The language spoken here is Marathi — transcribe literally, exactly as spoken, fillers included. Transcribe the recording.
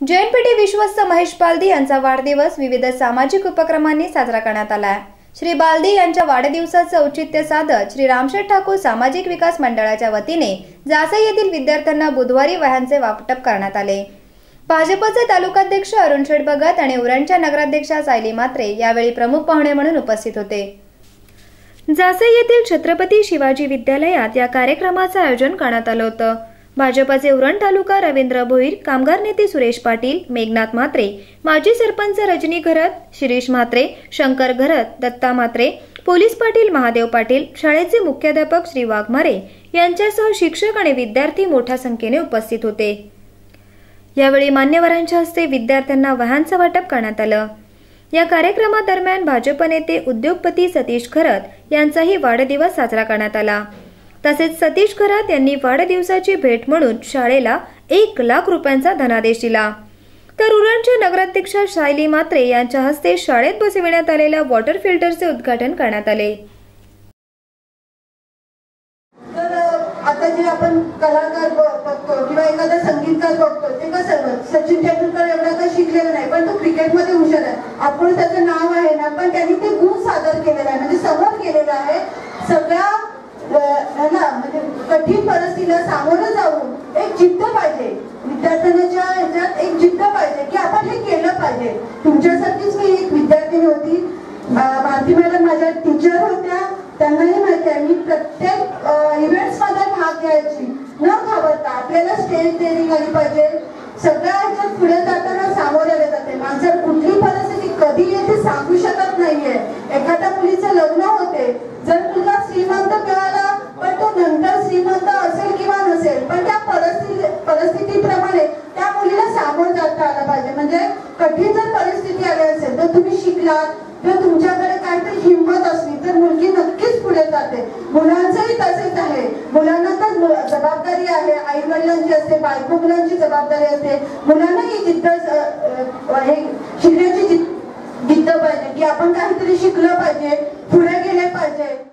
जैनपेठी विश्वस्त महेश बालदी यांचा वाढदिवस विविध सामाजिक उपक्रमांनी साजरा करण्यात आला. श्री बालदी यांच्या वाढदिवसाचे औचित्य साधत श्री रामशेठ ठाकूर सामाजिक विकास मंडळाच्या वतीने जासई येथील विद्यार्थ्यांना बुधवारी वह्यांचे वाटप करण्यात आले. भाजपचे तालुकाध्यक्ष अरुण शेठ भगत आणि उरणच्या नगराध्यक्षा सायली म्हात्रे यावेळी प्रमुख पाहुणे म्हणून उपस्थित होते. जासई येथील छत्रपती शिवाजी विद्यालयात या कार्यक्रमाचे आयोजन करण्यात आले होते. भाजपचे उरण तालुका रवींद्र भोईर, कामगार नेते सुरेश पाटील, मेघनाथ म्हात्रे, माजी सरपंच रजनी घरत, शिरीष म्हात्रे, शंकर घरत, दत्ता म्हात्रे, पोलीस पाटील महादेव पाटील, शाळेचे मुख्याध्यापक श्री वाघमारे यांच्यासह शिक्षक आणि विद्यार्थी मोठ्या संख्येने उपस्थित होते. यावेळी मान्यवरांच्या हस्ते विद्यार्थ्यांना वह्यांचे वाटप करण्यात आले. या कार्यक्रमादरम्यान भाजप नेते उद्योगपती सतीश खरत यांचाही वाढदिवस साजरा करण्यात आला. तसेच सतीश खरात यांनी वाढदिवसाची भेट म्हणून शाळेला एक लाख रुपयांचा धनादेश दिला. तर उरणच्या नगराध्यक्षा सायली म्हात्रे यांच्या हस्ते शाळेत बसविण्यात आलेल्या वॉटर फिल्टरचे उद्घाटन करण्यात आले. तर आता जे आपण कलाकार बघतो किंवा एखादा संगीतकार बघतो ते कसं सचिन तेंडुलकर एवढा काही शिकलेला नाही पण तो क्रिकेटमध्ये हुशार आहे. आपण त्याचं नाव आहे ना पण त्यांनी ते गुण सादर केलेला आहे म्हणजे समोर केलेला आहे. सगळ्या म्हणजे कठीण परिस्थितीला सामोरं जाऊन एक जिद्द पाहिजे विद्यार्थ्यांच्या ह्याच्यात एक जिद्द पाहिजे की आपण हे केलं पाहिजे. तुमच्यासारखीच मी एक विद्यार्थिनी होती. भारती मॅडम माझ्या टीचर होत्या. त्यांनाही माहिती आहे मी प्रत्येक इव्हेंट्स मध्ये भाग घ्यायची न घाबरता. आपल्याला स्टेज ट्रेनिंग आली पाहिजे. सगळ्या ह्याच्यात पुढे जाताना सामोरे जाते. माणसाला कुठली परिस्थिती कधी येते सांगू शकत नाहीये. एखाद्या मुलीचं लग्न होते जर तुला श्रीमंत मिळाला पण तो नंतर श्रीमंत असेल किंवा नसेल पण त्या परिस्थिती परिस्थितीप्रमाणे त्या मुलीला सामोरं जाता आलं पाहिजे. म्हणजे कठीण जर परिस्थिती आली असेल तर तुम्ही शिकलात जर तुमच्याकडे काहीतरी हिंमत असली तर मुलगी नक्कीच पुढे जाते. मुलांचंही तसेच आहे. मुलांना तर जबाबदारी आहे आई वडिलांची असते, बायको मुलांची जबाबदारी असते. मुलांना ही जिद्द हे शिकण्याची जिद्द पाहिजे की आपण काहीतरी शिकलं पाहिजे, पुढे गेले पाहिजे.